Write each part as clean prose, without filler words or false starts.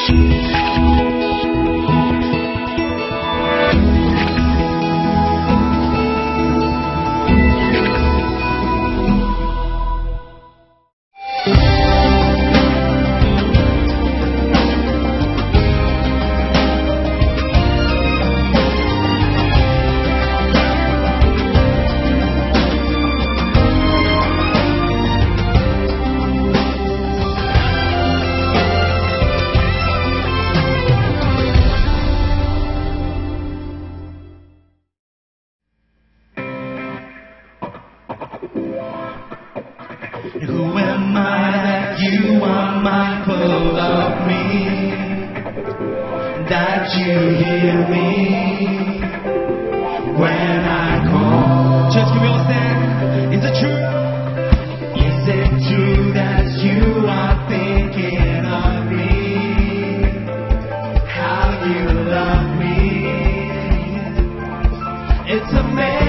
Who am I that you are mindful of me, that you hear me when I call? Church, can we all stand? Is it true? Is it true that you are thinking of me, how you love me? It's amazing.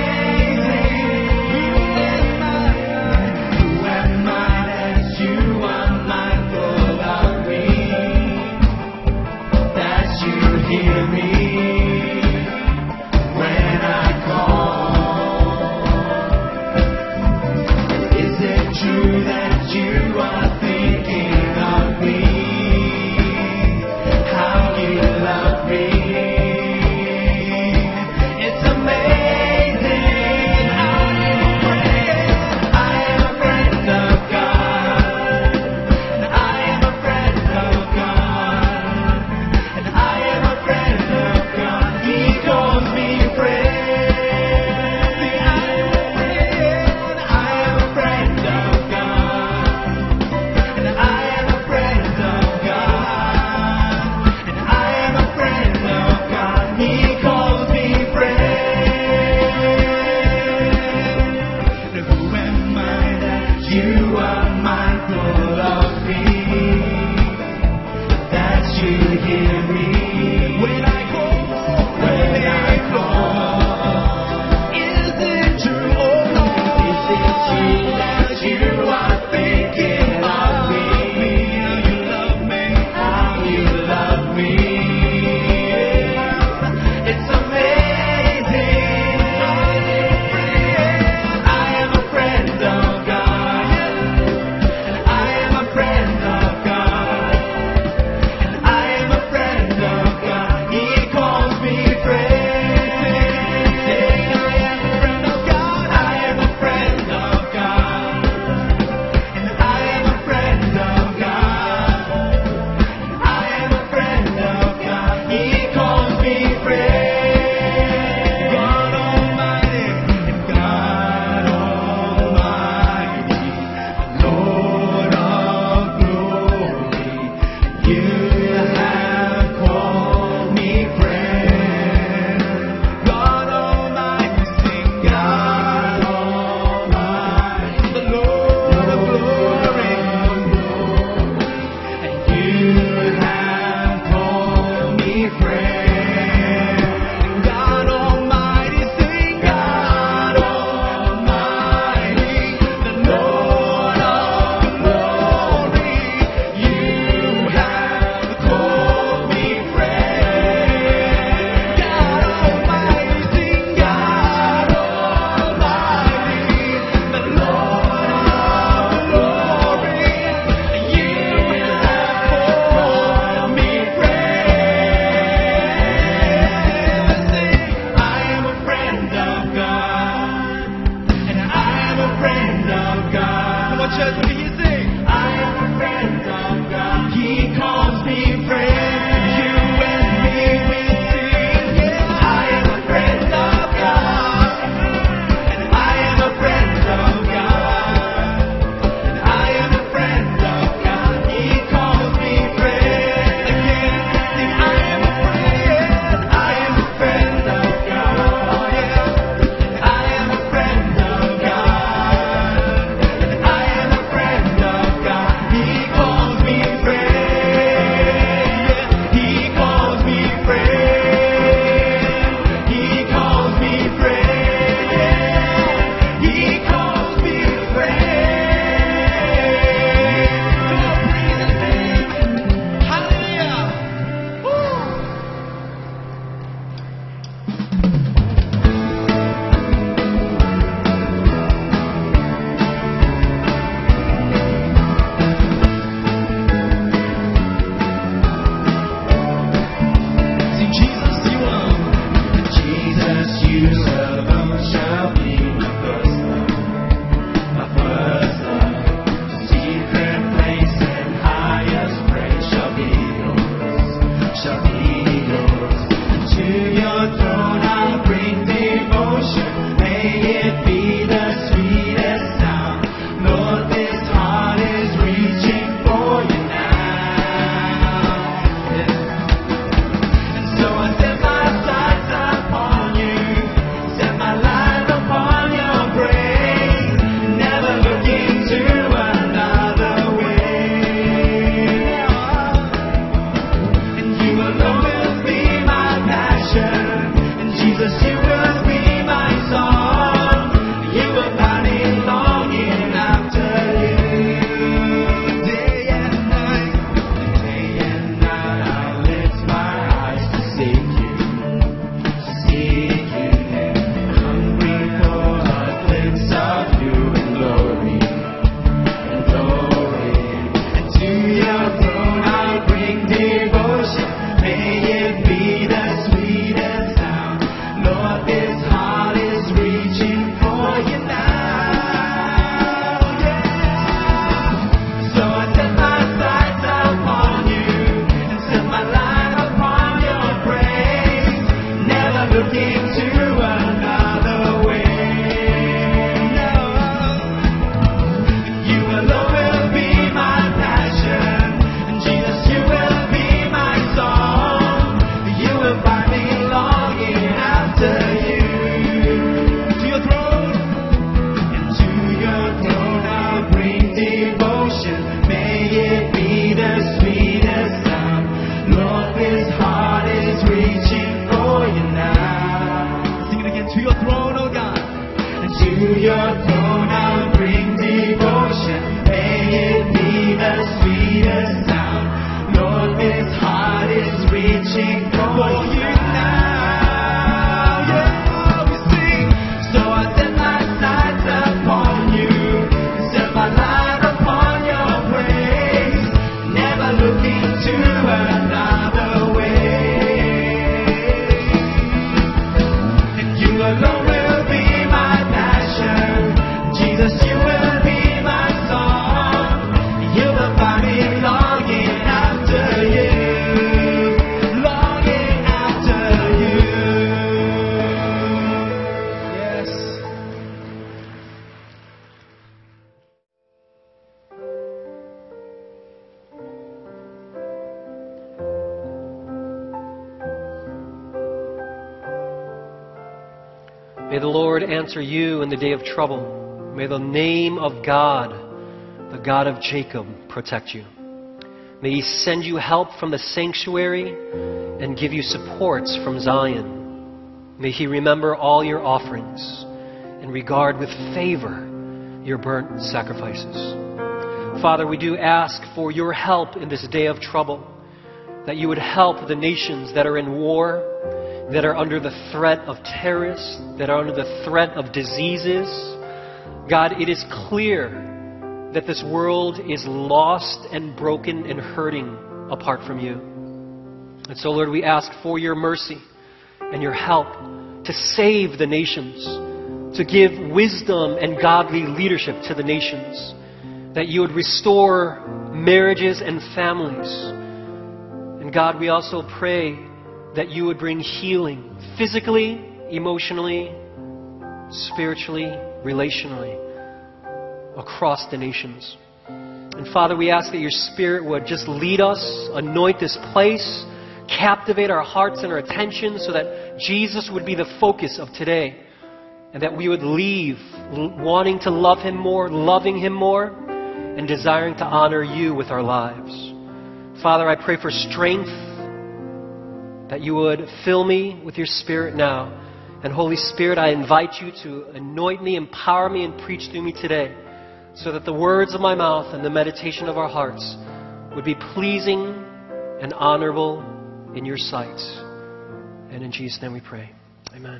May the Lord answer you in the day of trouble. May the name of God, the God of Jacob, protect you. May He send you help from the sanctuary and give you supports from Zion. May He remember all your offerings and regard with favor your burnt sacrifices. Father, we do ask for your help in this day of trouble, that you would help the nations that are in war, that are under the threat of terrorists, that are under the threat of diseases. God, it is clear that this world is lost and broken and hurting apart from you. And so, Lord, we ask for your mercy and your help to save the nations, to give wisdom and godly leadership to the nations, that you would restore marriages and families. And God, we also pray that you would bring healing physically, emotionally, spiritually, relationally across the nations. And Father, we ask that your Spirit would just lead us, anoint this place, captivate our hearts and our attention so that Jesus would be the focus of today, and that we would leave wanting to love Him more, loving Him more, and desiring to honor you with our lives. Father, I pray for strength, that you would fill me with your Spirit now. And Holy Spirit, I invite you to anoint me, empower me, and preach through me today, so that the words of my mouth and the meditation of our hearts would be pleasing and honorable in your sight. And in Jesus' name we pray. Amen.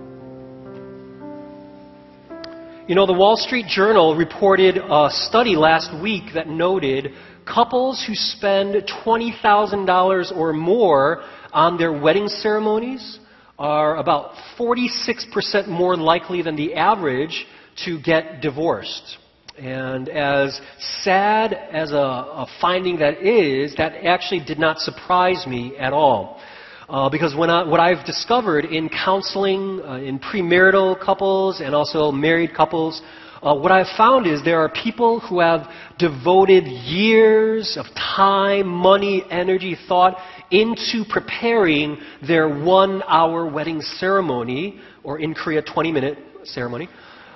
You know, the Wall Street Journal reported a study last week that noted couples who spend $20,000 or more on their wedding ceremonies are about 46% more likely than the average to get divorced. And as sad as a finding that is, that actually did not surprise me at all. Because what I've discovered in counseling, in premarital couples and also married couples, what I've found is there are people who have devoted years of time, money, energy, thought into preparing their 1-hour wedding ceremony, or in Korea, 20-minute ceremony.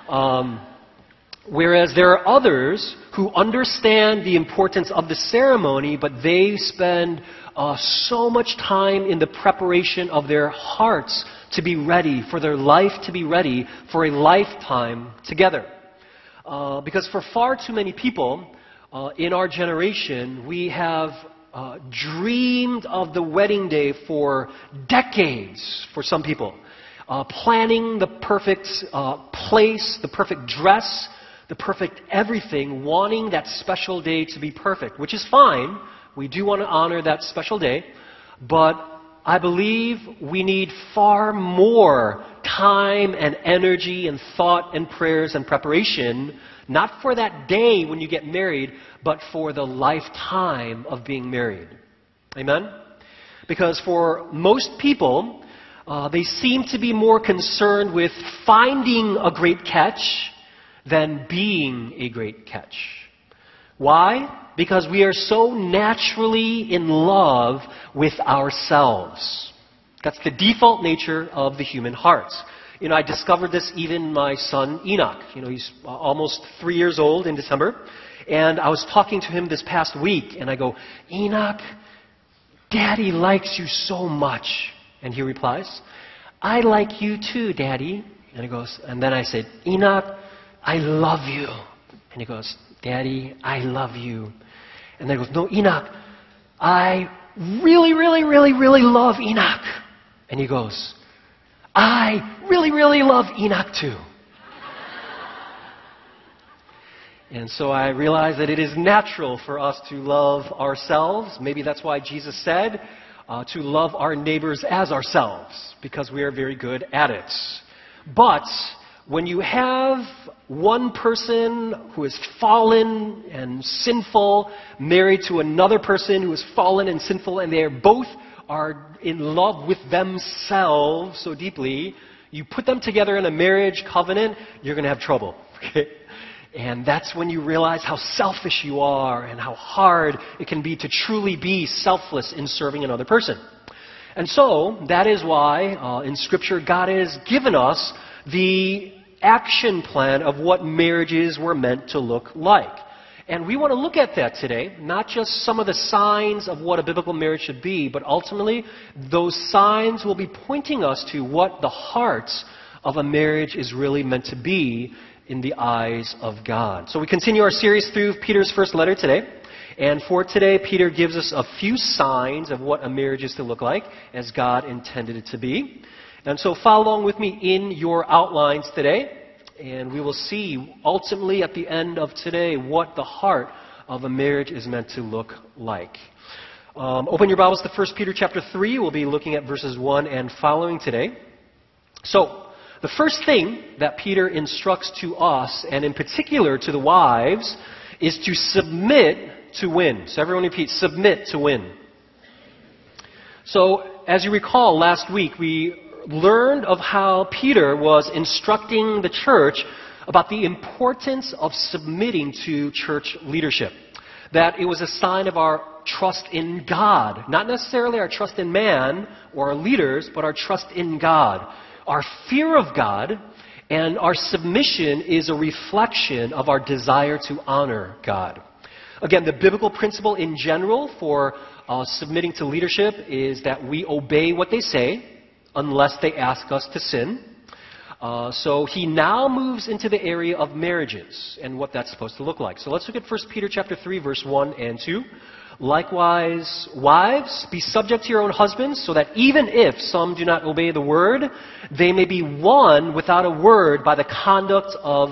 Whereas there are others who understand the importance of the ceremony, but they spend so much time in the preparation of their hearts to be ready, for their life to be ready for a lifetime together. Because for far too many people in our generation, we have dreamed of the wedding day for decades for some people. Planning the perfect place, the perfect dress, the perfect everything, wanting that special day to be perfect, which is fine. We do want to honor that special day, but I believe we need far more time and energy and thought and prayers and preparation, not for that day when you get married, but for the lifetime of being married. Amen? Because for most people, they seem to be more concerned with finding a great catch than being a great catch. Why? Because we are so naturally in love with ourselves. That's the default nature of the human heart. You know, I discovered this even in my son Enoch. You know, he's almost 3 years old in December. And I was talking to him this past week, and I go, "Enoch, Daddy likes you so much." And he replies, "I like you too, Daddy." And he goes, and then I said, "Enoch, I love you." And he goes, "Daddy, I love you." And then he goes, "No, Enoch, I really, really, really, really love Enoch." And he goes, "I really, really love Enoch too." And so I realized that it is natural for us to love ourselves. Maybe that's why Jesus said to love our neighbors as ourselves, because we are very good at it. But when you have one person who is fallen and sinful married to another person who is fallen and sinful, and they both are in love with themselves so deeply, you put them together in a marriage covenant, you're going to have trouble. Okay? And that's when you realize how selfish you are and how hard it can be to truly be selfless in serving another person. And so, that is why in Scripture God has given us the action plan of what marriages were meant to look like. And we want to look at that today, not just some of the signs of what a biblical marriage should be, but ultimately those signs will be pointing us to what the heart of a marriage is really meant to be in the eyes of God. So we continue our series through Peter's first letter today. And for today, Peter gives us a few signs of what a marriage is to look like as God intended it to be. And so follow along with me in your outlines today. And we will see ultimately at the end of today what the heart of a marriage is meant to look like. Open your Bibles to 1 Peter chapter 3. We'll be looking at verses 1 and following today. So, the first thing that Peter instructs to us, and in particular to the wives, is to submit to win. So everyone repeat, submit to win. So, as you recall, last week we learned of how Peter was instructing the church about the importance of submitting to church leadership. That it was a sign of our trust in God. Not necessarily our trust in man or our leaders, but our trust in God. Our fear of God and our submission is a reflection of our desire to honor God. Again, the biblical principle in general for submitting to leadership is that we obey what they say, unless they ask us to sin. So he now moves into the area of marriages and what that's supposed to look like. So let's look at 1 Peter chapter 3, verse 1 and 2. Likewise, wives, be subject to your own husbands, so that even if some do not obey the word, they may be won without a word by the conduct of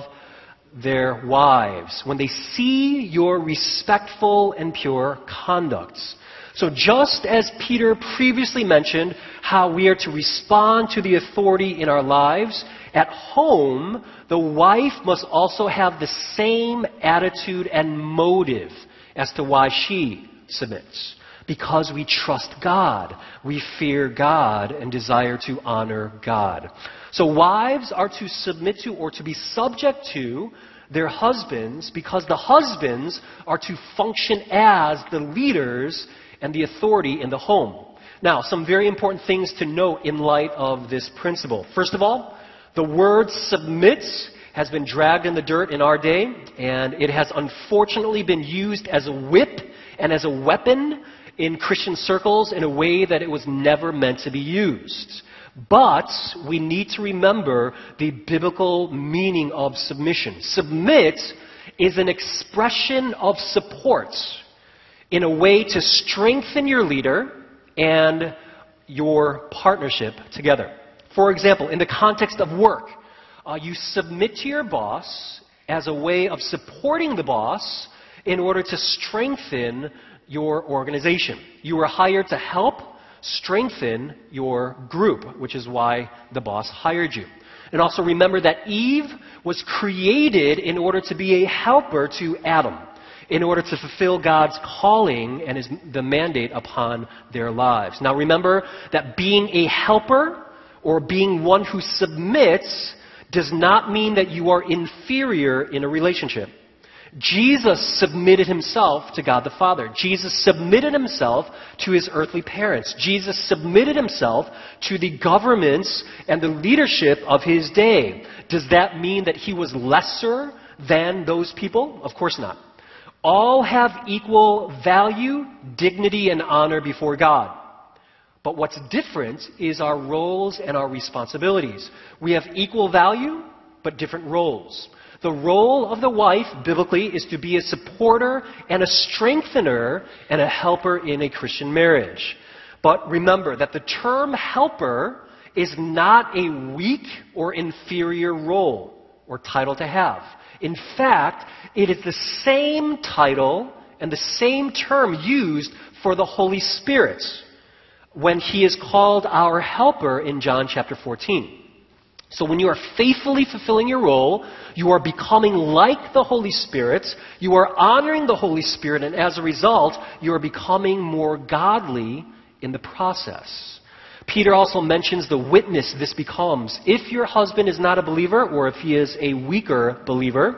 their wives, when they see your respectful and pure conducts. So just as Peter previously mentioned how we are to respond to the authority in our lives, at home, the wife must also have the same attitude and motive as to why she submits. Because we trust God, we fear God, and desire to honor God. So wives are to submit to or to be subject to their husbands because the husbands are to function as the leaders and the authority in the home. Now, some very important things to note in light of this principle. First of all, the word submit has been dragged in the dirt in our day, and it has unfortunately been used as a whip and as a weapon in Christian circles in a way that it was never meant to be used. But we need to remember the biblical meaning of submission. Submit is an expression of support in a way to strengthen your leader and your partnership together. For example, in the context of work, you submit to your boss as a way of supporting the boss in order to strengthen your organization. You were hired to help strengthen your group, which is why the boss hired you. And also remember that Eve was created in order to be a helper to Adam, in order to fulfill God's calling and the mandate upon their lives. Now remember that being a helper or being one who submits does not mean that you are inferior in a relationship. Jesus submitted himself to God the Father. Jesus submitted himself to his earthly parents. Jesus submitted himself to the governments and the leadership of his day. Does that mean that he was lesser than those people? Of course not. All have equal value, dignity, and honor before God. But what's different is our roles and our responsibilities. We have equal value, but different roles. The role of the wife, biblically, is to be a supporter and a strengthener and a helper in a Christian marriage. But remember that the term helper is not a weak or inferior role or title to have. In fact, it is the same title and the same term used for the Holy Spirit when he is called our helper in John chapter 14. So when you are faithfully fulfilling your role, you are becoming like the Holy Spirit, you are honoring the Holy Spirit, and as a result, you are becoming more godly in the process. Peter also mentions the witness this becomes. If your husband is not a believer, or if he is a weaker believer,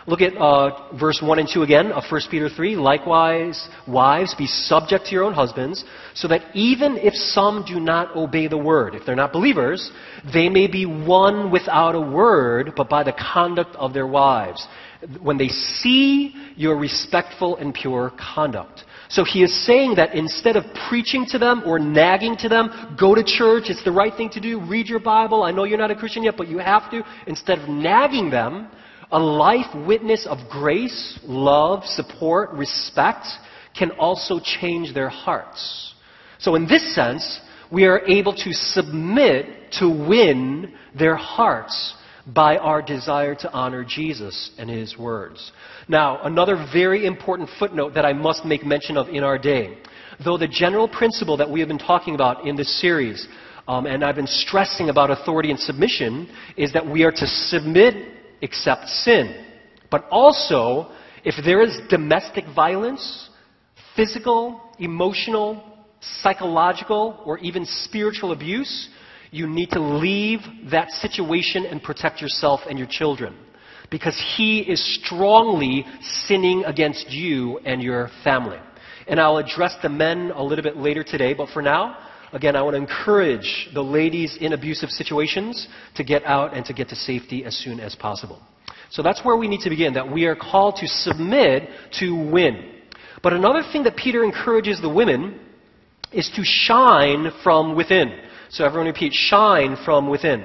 Look at verse 1 and 2 again of 1 Peter 3. Likewise, wives, be subject to your own husbands, so that even if some do not obey the word, if they're not believers, they may be won without a word, but by the conduct of their wives, when they see your respectful and pure conduct. So he is saying that instead of preaching to them or nagging to them, go to church, it's the right thing to do, read your Bible, I know you're not a Christian yet, but you have to, instead of nagging them, a life witness of grace, love, support, respect can also change their hearts. So in this sense, we are able to submit to win their hearts by our desire to honor Jesus and His words. Now, another very important footnote that I must make mention of in our day. Though the general principle that we have been talking about in this series, and I've been stressing about authority and submission, is that we are to submit except sin. But also, if there is domestic violence, physical, emotional, psychological, or even spiritual abuse, you need to leave that situation and protect yourself and your children. Because he is strongly sinning against you and your family. And I'll address the men a little bit later today, but for now, again, I want to encourage the ladies in abusive situations to get out and to get to safety as soon as possible. So that's where we need to begin, that we are called to submit to win. But another thing that Peter encourages the women is to shine from within. So everyone repeat, shine from within.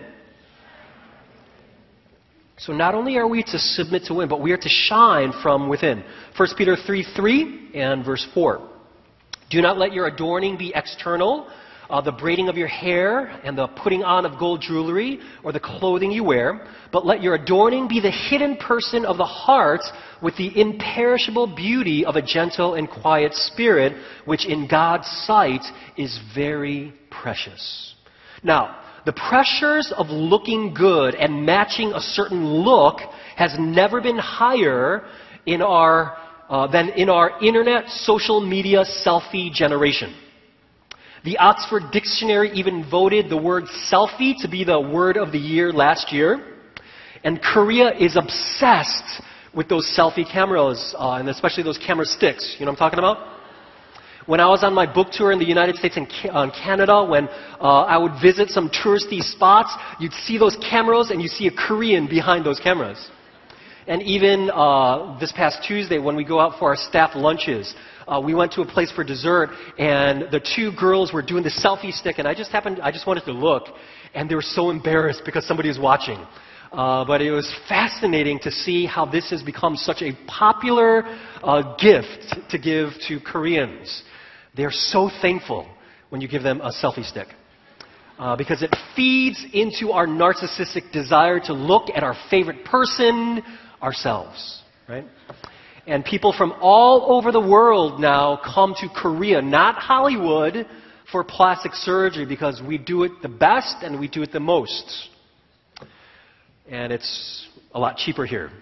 So not only are we to submit to win, but we are to shine from within. 1 Peter 3:3 and verse 4. Do not let your adorning be external, the braiding of your hair and the putting on of gold jewelry or the clothing you wear, but let your adorning be the hidden person of the heart with the imperishable beauty of a gentle and quiet spirit, which in God's sight is very precious. Now, the pressures of looking good and matching a certain look has never been higher in our than in our internet social media selfie generation. The Oxford Dictionary even voted the word selfie to be the word of the year last year. And Korea is obsessed with those selfie cameras, and especially those camera sticks. You know what I'm talking about? When I was on my book tour in the United States and Canada, when I would visit some touristy spots, you'd see those cameras and you see a Korean behind those cameras. And even this past Tuesday, when we go out for our staff lunches, we went to a place for dessert, and the two girls were doing the selfie stick, and I just wanted to look, and they were so embarrassed because somebody was watching. But it was fascinating to see how this has become such a popular gift to give to Koreans. They're so thankful when you give them a selfie stick. Because it feeds into our narcissistic desire to look at our favorite person, ourselves, right? And people from all over the world now come to Korea, not Hollywood, for plastic surgery because we do it the best and we do it the most. And it's a lot cheaper here.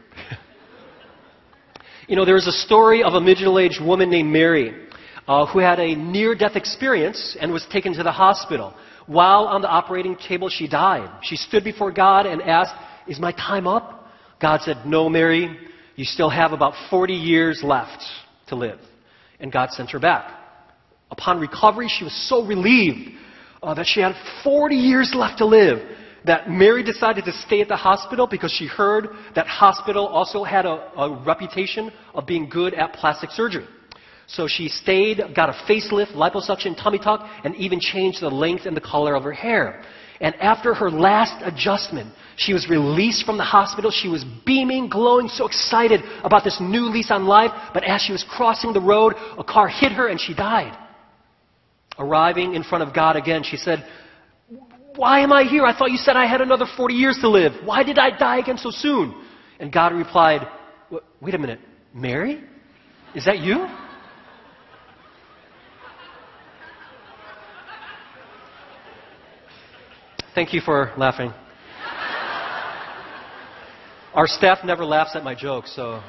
You know, there's a story of a middle-aged woman named Mary who had a near-death experience and was taken to the hospital. While on the operating table, she died. She stood before God and asked, "Is my time up?" God said, "No, Mary, you still have about 40 years left to live." And God sent her back. Upon recovery, she was so relieved that she had 40 years left to live that Mary decided to stay at the hospital because she heard that hospital also had a reputation of being good at plastic surgery. So she stayed, got a facelift, liposuction, tummy tuck, and even changed the length and the color of her hair. And after her last adjustment, she was released from the hospital. She was beaming, glowing, so excited about this new lease on life. But as she was crossing the road, a car hit her and she died. Arriving in front of God again, she said, "Why am I here? I thought you said I had another 40 years to live. Why did I die again so soon?" And God replied, "Wait a minute, Mary? Is that you?" Thank you for laughing. Our staff never laughs at my jokes, so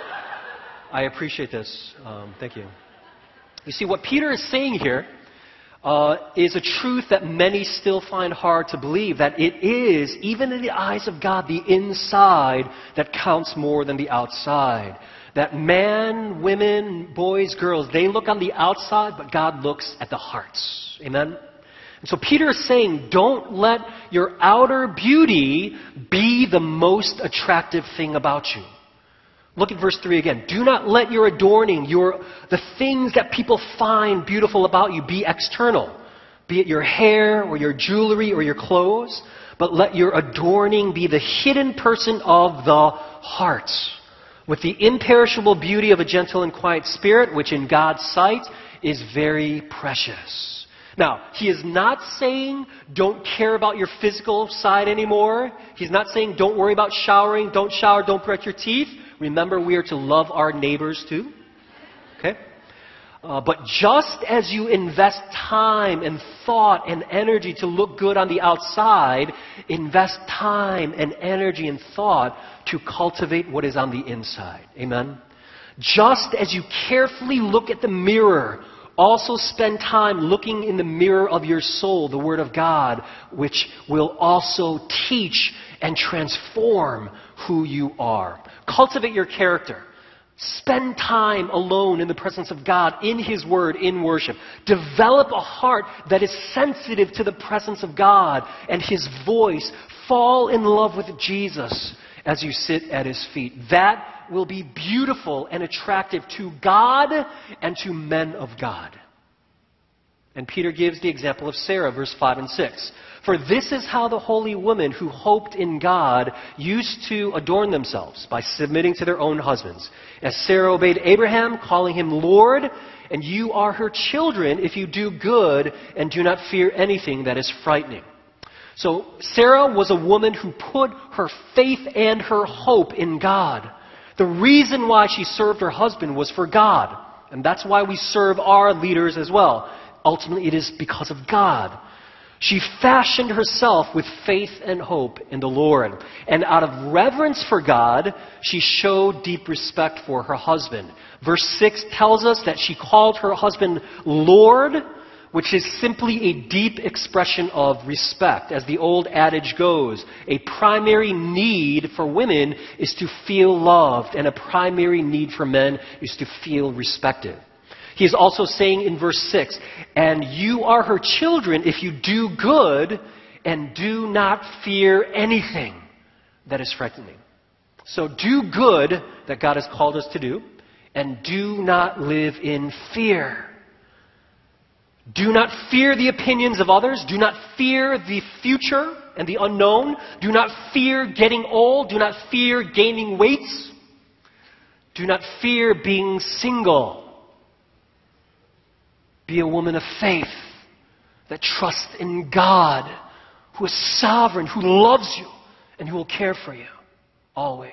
I appreciate this. Thank you. You see, what Peter is saying here is a truth that many still find hard to believe, that it is, even in the eyes of God, the inside that counts more than the outside. That man, women, boys, girls, they look on the outside, but God looks at the hearts. Amen? And so Peter is saying, don't let your outer beauty be the most attractive thing about you. Look at verse 3 again. Do not let your adorning, the things that people find beautiful about you, be external. Be it your hair or your jewelry or your clothes. But let your adorning be the hidden person of the heart, with the imperishable beauty of a gentle and quiet spirit, which in God's sight is very precious. Now, he is not saying don't care about your physical side anymore. He's not saying don't worry about showering, don't shower, don't brush your teeth. Remember, we are to love our neighbors too. Okay? But just as you invest time and thought and energy to look good on the outside, invest time and energy and thought to cultivate what is on the inside. Amen? Just as you carefully look at the mirror, also spend time looking in the mirror of your soul, the Word of God, which will also teach and transform who you are. Cultivate your character. Spend time alone in the presence of God, in His Word, in worship. Develop a heart that is sensitive to the presence of God and His voice. Fall in love with Jesus as you sit at His feet. That will be beautiful and attractive to God and to men of God. And Peter gives the example of Sarah, verse 5 and 6. For this is how the holy women who hoped in God used to adorn themselves, by submitting to their own husbands. As Sarah obeyed Abraham, calling him Lord, and you are her children if you do good and do not fear anything that is frightening. So Sarah was a woman who put her faith and her hope in God. The reason why she served her husband was for God. And that's why we serve our leaders as well. Ultimately, it is because of God. She fashioned herself with faith and hope in the Lord. And out of reverence for God, she showed deep respect for her husband. Verse 6 tells us that she called her husband Lord, which is simply a deep expression of respect. As the old adage goes, a primary need for women is to feel loved, and a primary need for men is to feel respected. He is also saying in verse 6, and you are her children if you do good and do not fear anything that is frightening. So do good that God has called us to do, and do not live in fear. Do not fear the opinions of others. Do not fear the future and the unknown. Do not fear getting old. Do not fear gaining weight. Do not fear being single. Be a woman of faith that trusts in God, who is sovereign, who loves you, and who will care for you always.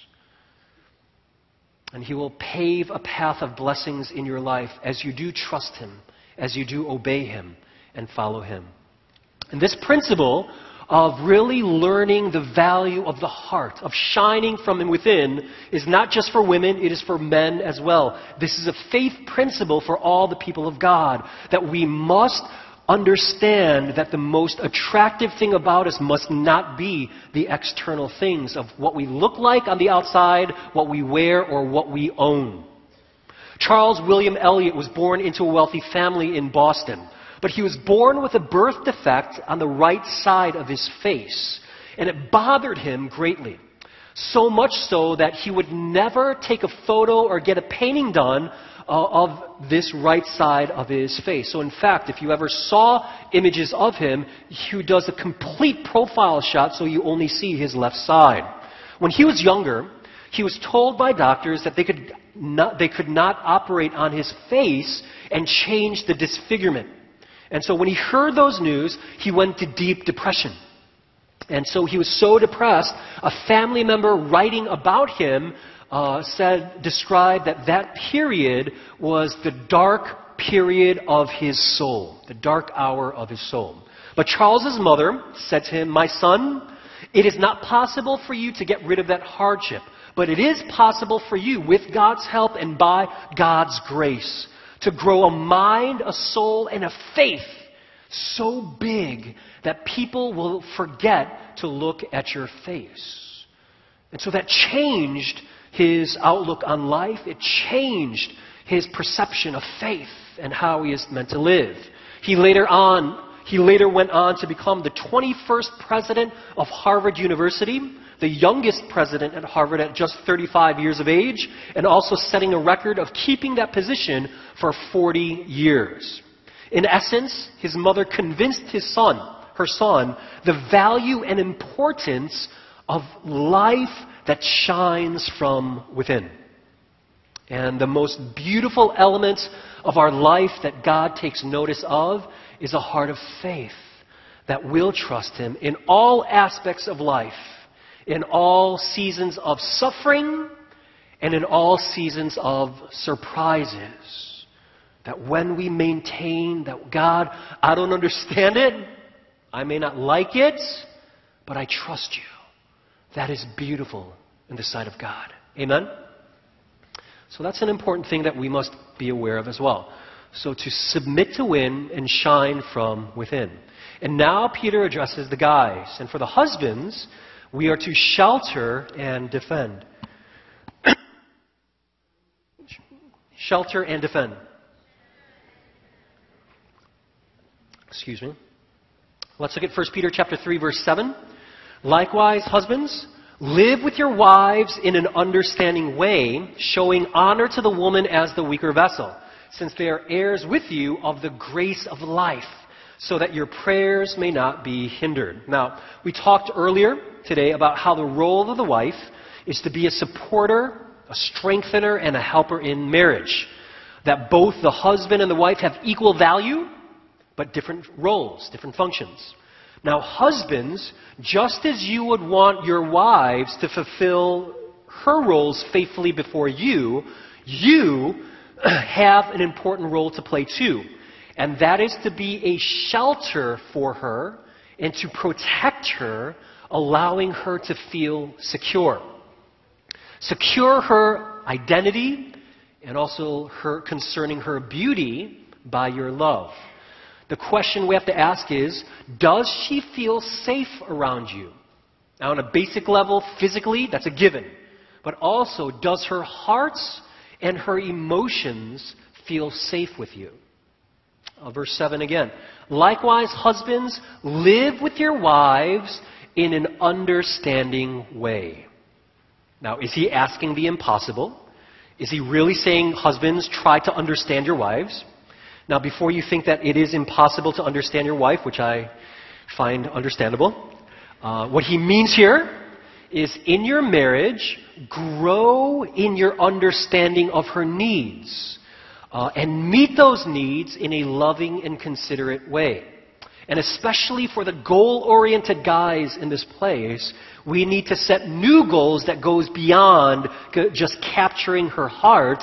And He will pave a path of blessings in your life as you do trust Him, as you do obey Him and follow Him. And this principle of really learning the value of the heart, of shining from within, is not just for women, it is for men as well. This is a faith principle for all the people of God, that we must understand that the most attractive thing about us must not be the external things of what we look like on the outside, what we wear, or what we own. Charles William Eliot was born into a wealthy family in Boston. But he was born with a birth defect on the right side of his face, and it bothered him greatly. So much so that he would never take a photo or get a painting done of this right side of his face. So in fact, if you ever saw images of him, he does a complete profile shot so you only see his left side. When he was younger, he was told by doctors that they could not operate on his face and change the disfigurement. And so when he heard those news, he went to deep depression. And so he was so depressed, a family member writing about him described that period was the dark period of his soul, the dark hour of his soul. But Charles's mother said to him, "My son, it is not possible for you to get rid of that hardship, but it is possible for you, with God's help and by God's grace, To grow a mind, a soul, and a faith so big that people will forget to look at your face. And so that changed his outlook on life. It changed his perception of faith and how he is meant to live. He later went on to become the 21st president of Harvard University, the youngest president at Harvard at just 35 years of age, and also setting a record of keeping that position for 40 years. In essence, his mother convinced her son, the value and importance of life that shines from within. And the most beautiful element of our life that God takes notice of is a heart of faith that will trust Him in all aspects of life, in all seasons of suffering, and in all seasons of surprises. That when we maintain that, God, I don't understand it, I may not like it, but I trust you. That is beautiful in the sight of God. Amen? So that's an important thing that we must be aware of as well. So to submit to win and shine from within. And now Peter addresses the guys. And for the husbands, we are to shelter and defend. Shelter and defend. Excuse me. Let's look at 1 Peter chapter 3, verse 7. Likewise, husbands, live with your wives in an understanding way, showing honor to the woman as the weaker vessel, since they are heirs with you of the grace of life, so that your prayers may not be hindered. Now, we talked earlier today about how the role of the wife is to be a supporter, a strengthener, and a helper in marriage. That both the husband and the wife have equal value, but different roles, different functions. Now, husbands, just as you would want your wives to fulfill her roles faithfully before you, you have an important role to play too. And that is to be a shelter for her and to protect her, allowing her to feel secure. Secure her identity and also her concerning her beauty by your love. The question we have to ask is, does she feel safe around you? Now, on a basic level, physically, that's a given. But also, does her heart and her emotions feel safe with you? Verse 7 again. Likewise, husbands, live with your wives in an understanding way. Now, is he asking the impossible? Is he really saying, husbands, try to understand your wives? Now, before you think that it is impossible to understand your wife, which I find understandable, what he means here is in your marriage, grow in your understanding of her needs and meet those needs in a loving and considerate way. And especially for the goal-oriented guys in this place, we need to set new goals that goes beyond just capturing her heart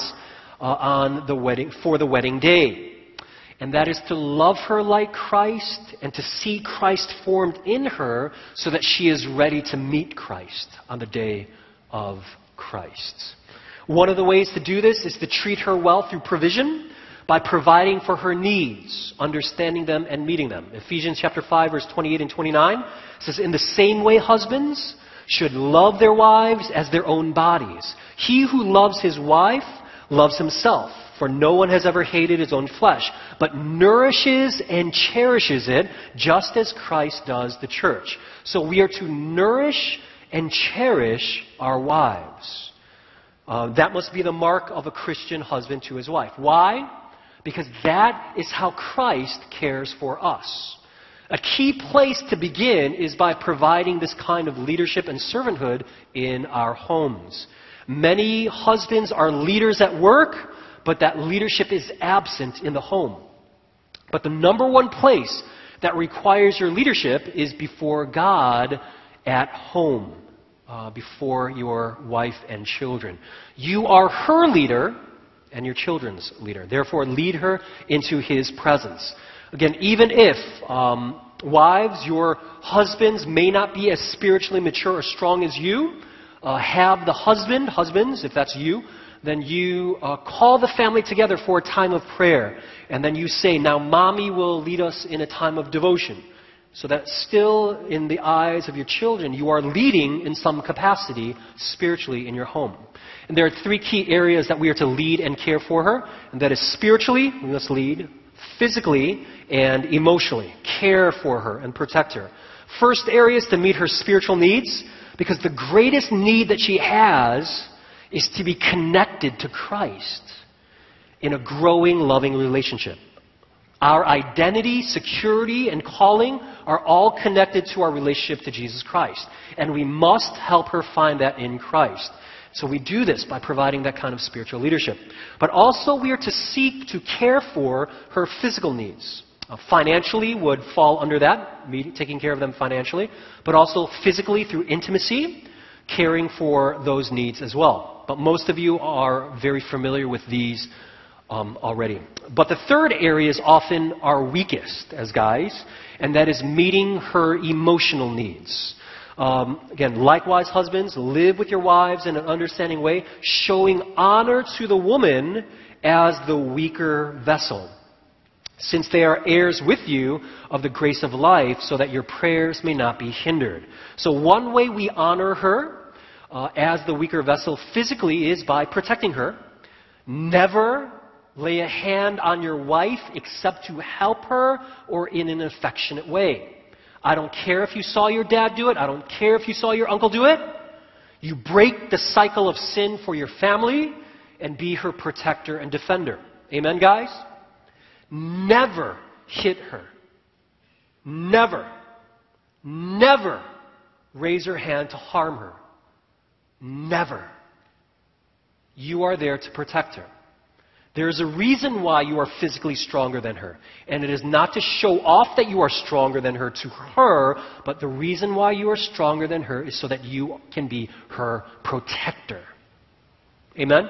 for the wedding day. And that is to love her like Christ and to see Christ formed in her so that she is ready to meet Christ on the day of Christ. One of the ways to do this is to treat her well through provision by providing for her needs, understanding them, and meeting them. Ephesians chapter 5, verse 28 and 29 says, in the same way husbands should love their wives as their own bodies. He who loves his wife loves himself. For no one has ever hated his own flesh, but nourishes and cherishes it, just as Christ does the church. So we are to nourish and cherish our wives. That must be the mark of a Christian husband to his wife. Why? Because that is how Christ cares for us. A key place to begin is by providing this kind of leadership and servanthood in our homes. Many husbands are leaders at work, but that leadership is absent in the home. But the number one place that requires your leadership is before God at home, before your wife and children. You are her leader and your children's leader. Therefore, lead her into His presence. Again, even if, wives, your husbands may not be as spiritually mature or strong as you, have the husbands, if that's you, then you call the family together for a time of prayer. And then you say, now mommy will lead us in a time of devotion. So that still in the eyes of your children, you are leading in some capacity spiritually in your home. And there are 3 key areas that we are to lead and care for her. And that is spiritually, we must lead, physically, and emotionally. Care for her and protect her. First area is to meet her spiritual needs, because the greatest need that she has is to be connected to Christ in a growing, loving relationship. Our identity, security, and calling are all connected to our relationship to Jesus Christ. And we must help her find that in Christ. So we do this by providing that kind of spiritual leadership. But also we are to seek to care for her physical needs. Financially would fall under that, taking care of them financially, but also physically through intimacy, caring for those needs as well. But most of you are very familiar with these already. But the third area is often our weakest as guys, and that is meeting her emotional needs. Again, likewise, husbands, live with your wives in an understanding way, showing honor to the woman as the weaker vessel, since they are heirs with you of the grace of life, so that your prayers may not be hindered. So one way we honor her as the weaker vessel physically is by protecting her. Never lay a hand on your wife except to help her or in an affectionate way. I don't care if you saw your dad do it. I don't care if you saw your uncle do it. You break the cycle of sin for your family and be her protector and defender. Amen, guys? Never hit her. Never raise your hand to harm her. Never. You are there to protect her. There is a reason why you are physically stronger than her. And it is not to show off that you are stronger than her to her, but the reason why you are stronger than her is so that you can be her protector. Amen?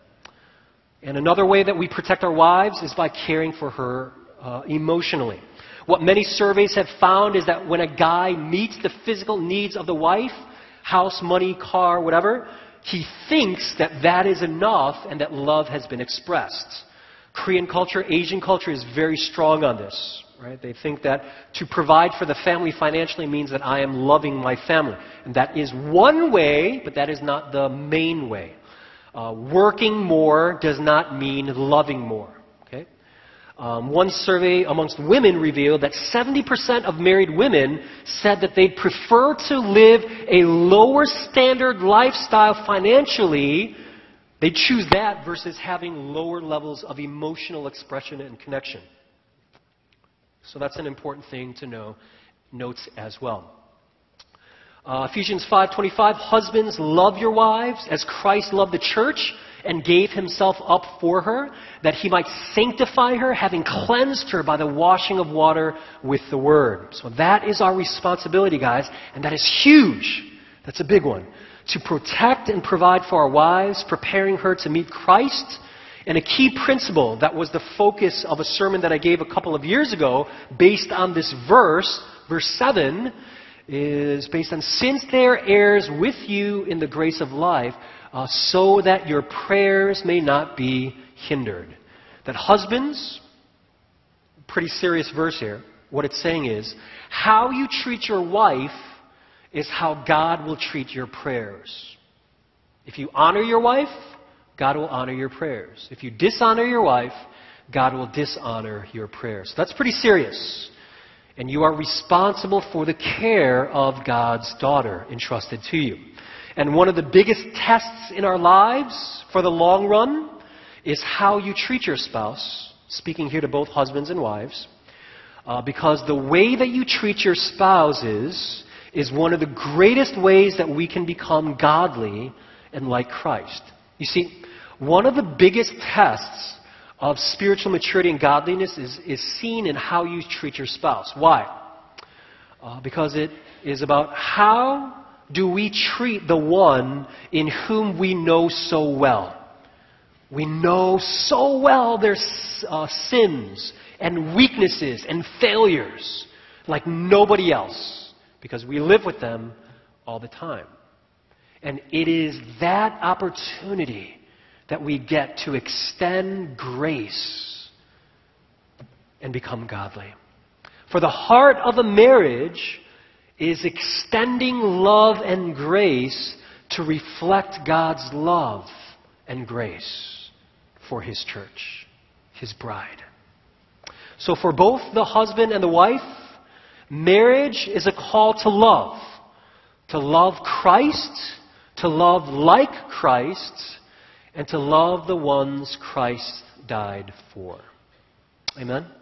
And another way that we protect our wives is by caring for her emotionally. What many surveys have found is that when a guy meets the physical needs of the wife, house, money, car, whatever, he thinks that that is enough and that love has been expressed. Korean culture, Asian culture is very strong on this. Right? They think that to provide for the family financially means that I am loving my family. And that is one way, but that is not the main way. Working more does not mean loving more. Okay? One survey amongst women revealed that 70% of married women said that they prefer to live a lower standard lifestyle financially. They choose that versus having lower levels of emotional expression and connection. So that's an important thing to note as well. Ephesians 5:25, husbands, love your wives as Christ loved the church and gave himself up for her, that he might sanctify her, having cleansed her by the washing of water with the word. So that is our responsibility, guys, and that is huge. That's a big one. To protect and provide for our wives, preparing her to meet Christ. And a key principle that was the focus of a sermon that I gave a couple of years ago, based on this verse 7, is based on, since they are heirs with you in the grace of life, so that your prayers may not be hindered. That husbands, pretty serious verse here, what it's saying is, how you treat your wife is how God will treat your prayers. If you honor your wife, God will honor your prayers. If you dishonor your wife, God will dishonor your prayers. That's pretty serious. And you are responsible for the care of God's daughter entrusted to you. And one of the biggest tests in our lives for the long run is how you treat your spouse. Speaking here to both husbands and wives. Because the way that you treat your spouses is one of the greatest ways that we can become godly and like Christ. You see, one of the biggest tests of spiritual maturity and godliness is seen in how you treat your spouse. Why? Because it is about how do we treat the one in whom we know so well. We know so well their sins and weaknesses and failures like nobody else, because we live with them all the time. And it is that opportunity that we get to extend grace and become godly. For the heart of a marriage is extending love and grace to reflect God's love and grace for His church, His bride. So for both the husband and the wife, marriage is a call to love Christ, to love like Christ, and to love the ones Christ died for. Amen?